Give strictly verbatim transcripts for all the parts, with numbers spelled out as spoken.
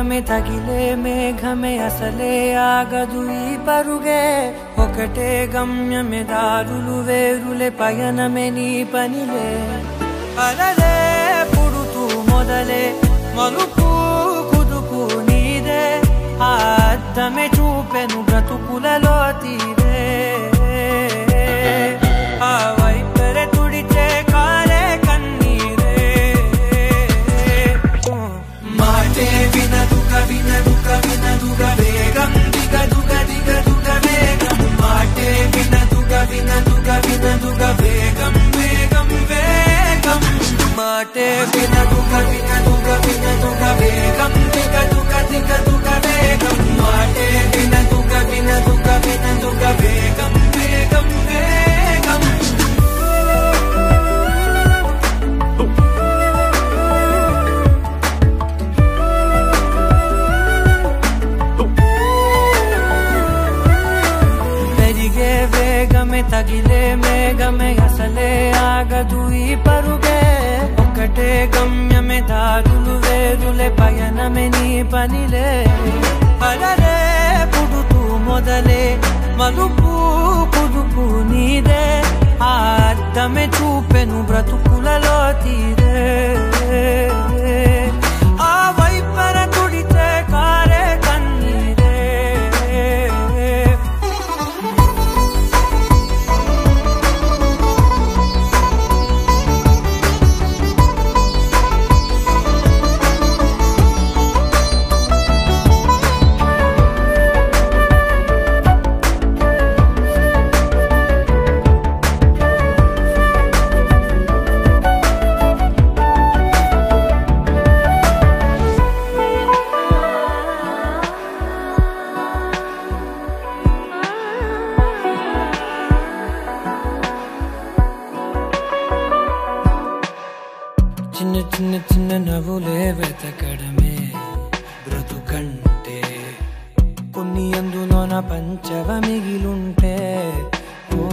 వేగమే తగిలే మేఘమే అసలే ఆగదు ఈ పరుగే ఒకటే గమ్యమే దారులు వేరులే పయనమే నీ పనిలే అలలే పుడుతూ మొదలే మలుపు కుదుపు నీదే ఆ అద్దమే చూపెను బ్రతుకులలో తీరే ఆ వైపరే తుడిచే కాలే కన్నీరే మాటే వినదుగ వినదుగ వినదుగ వేగం దిగ దుగ దిగ దుగ వేగం మాటే వినదుగ వినదుగ వినదుగ వేగం వేగం వేగం మాటే వినదుగ వినదుగ వినదుగ వేగం దిగ దుగ దిగ దుగ వేగం మాటే వినదుగ వినదుగ వినదుగ వేగం వేగం వేగం పెరిగే వేగమే తగిలే మేఘమే అసలే ఆగదు ఈ పరుగే ఒకటే గమ్యమే దారులు వేరులే పయనమే నీ పనిలే అలలే పుడుతూ మొదలే మలుపు కుదుపు నీదే ఆ అద్దమే చూపెను బ్రతుకులలో తీరే ఆ వైపర తుడిచే కారే కన్నీరే చిన్న చిన్న చిన్న నవ్వులే వెతకడమే బ్రతుకంటే కొన్ని అందులోన పంచవ మిగిలుంటే ఓ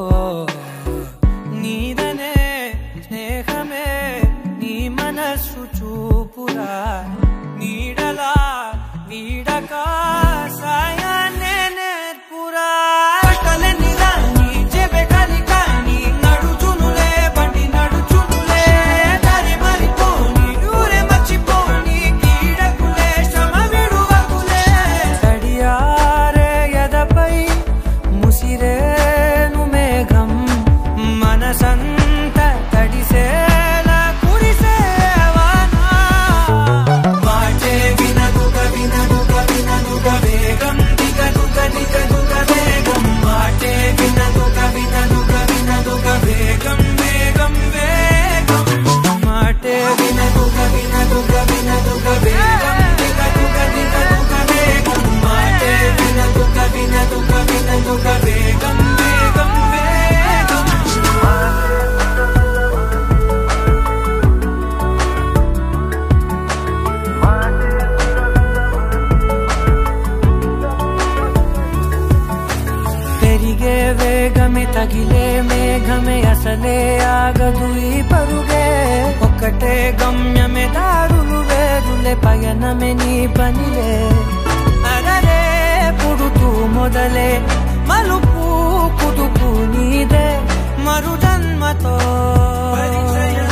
నీదనే స్నేహమే నీ మనస్సు చూపురా నీడలా వీడక సాయాన్నే నేర్పురా కలని రాని చెబె కలి కాని నడుచునులే బండి నడుచునులే దారి మరిపోని ఊరే మర్చిపోని కీడకులే శ్రమ విడువకులే తడియారే ఎదపై ముసిరేను మేఘం మనసంత తడిసేలా కురిసేవానా మాటే వినదుగ వినదుగ వినదుగ వేగం దిగ దుగ దిగ దుగ వేగం మాటే వినదుగ వినదుగ వినదుగ వేగం వేగం వేగం మాటే వినదుగ వినదుగ వినదుగ వేగం దిగ దుగ దిగ దుగ వేగం మాటే వినదుగ వినదుగ వినదుగ వేగం వేగం వేగం పెరిగే వేగమే తగిలే మేఘమే అసలే ఆగదు ఈ పరుగే ఒక్కటే గమ్యమే దారులు వేరులే పయనమే నీ పనిలే అలలే పుడుతూ మొదలే మలుపు కుదుపు నీదే మరు జన్మతో పరిచయం